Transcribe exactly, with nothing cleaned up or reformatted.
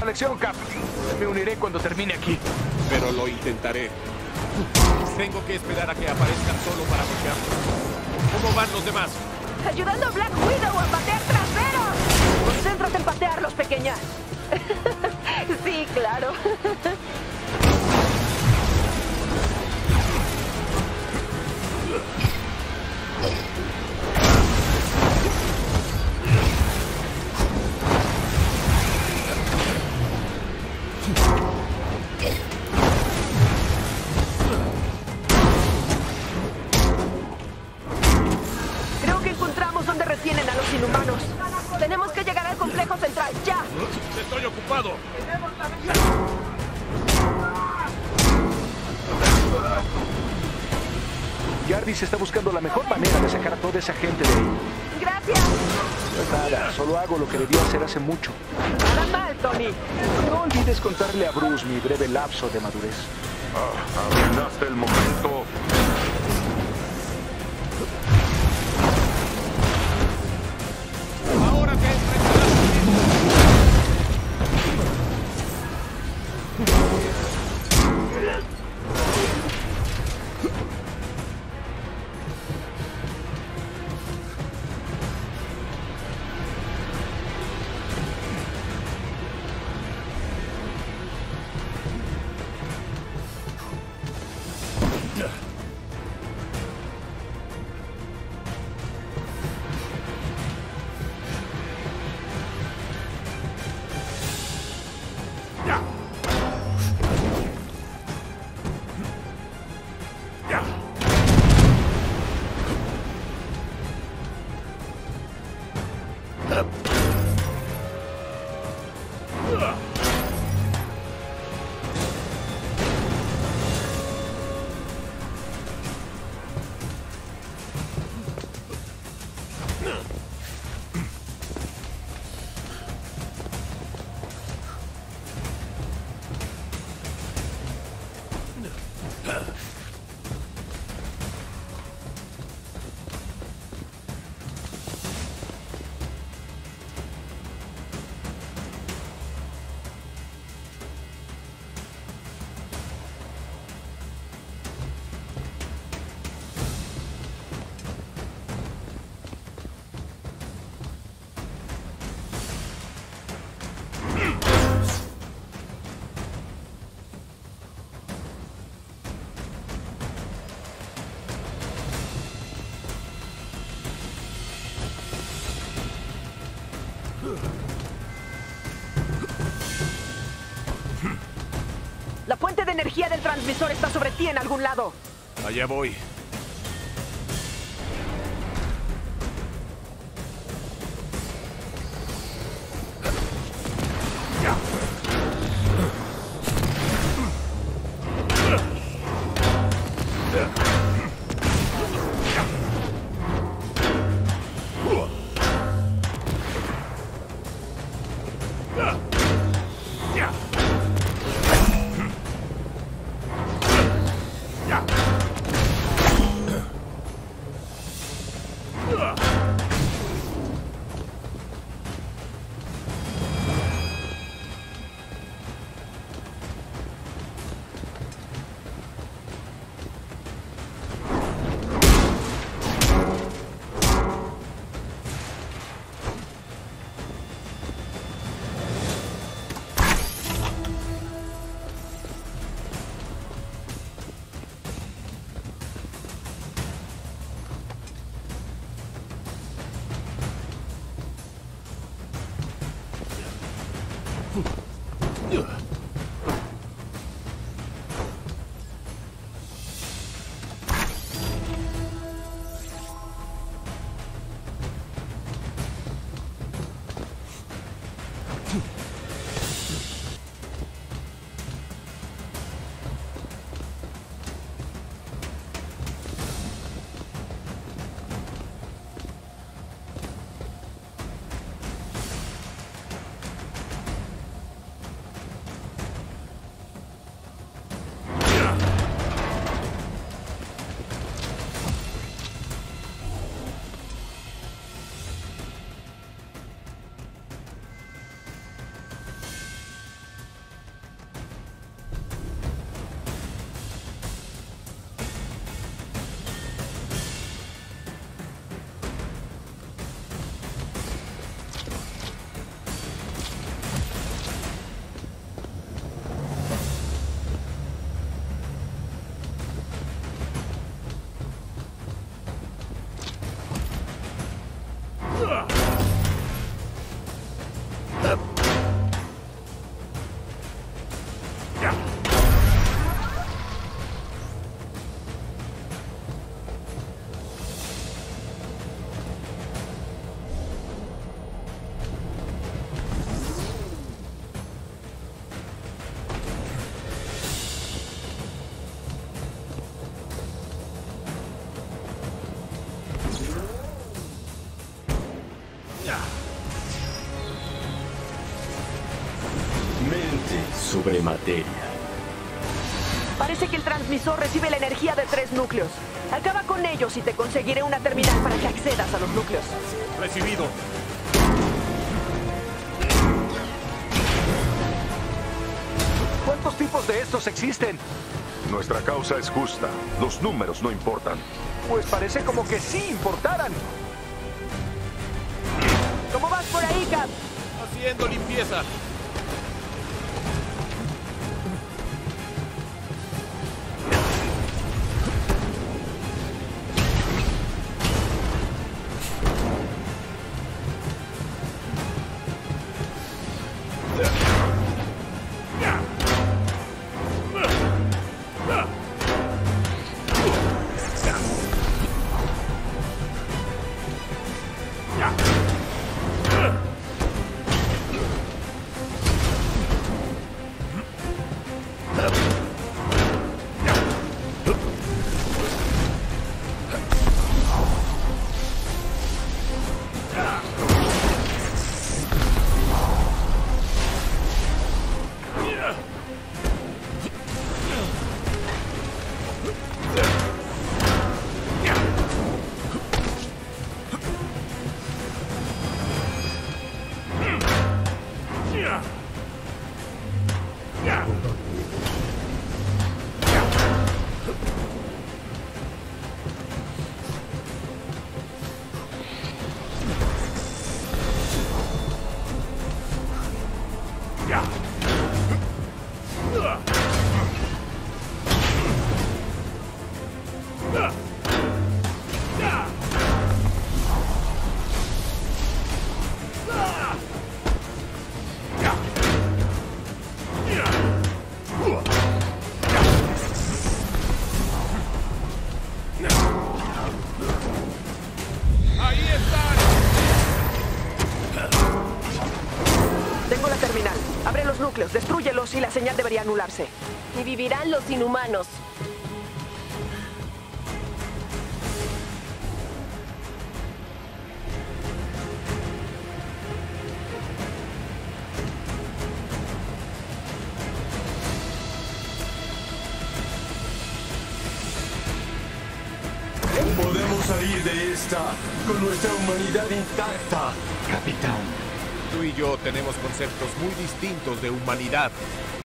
La lección, Cap. Me uniré cuando termine aquí. Pero lo intentaré. Tengo que esperar a que aparezcan solo para luchar. ¿Cómo van los demás? ¡Ayudando a Black Widow a patear traseros! Concéntrate en patearlos, pequeña. Sí, claro. Creo que encontramos donde retienen a los inhumanos. Tenemos que llegar al complejo central, ya. Estoy ocupado. Jarvis está buscando la mejor manera de sacar a toda esa gente de ahí. Gracias. No es nada, solo hago lo que debía hacer hace mucho. Nada mal, Tony. No olvides contarle a Bruce mi breve lapso de madurez. Ah, arruinaste el momento. Ahora que La fuente de energía del transmisor está sobre ti en algún lado. allá voy. sobre materia. Parece que el transmisor recibe la energía de tres núcleos. Acaba con ellos y te conseguiré una terminal para que accedas a los núcleos. Recibido. ¿Cuántos tipos de estos existen? Nuestra causa es justa. Los números no importan. Pues parece como que sí importaran. ¿Cómo vas por ahí, Cap? Haciendo limpieza. Destrúyelos y la señal debería anularse. Y vivirán los inhumanos. Podemos salir de esta con nuestra humanidad intacta, capitán. Tú y yo tenemos conceptos muy distintos de humanidad.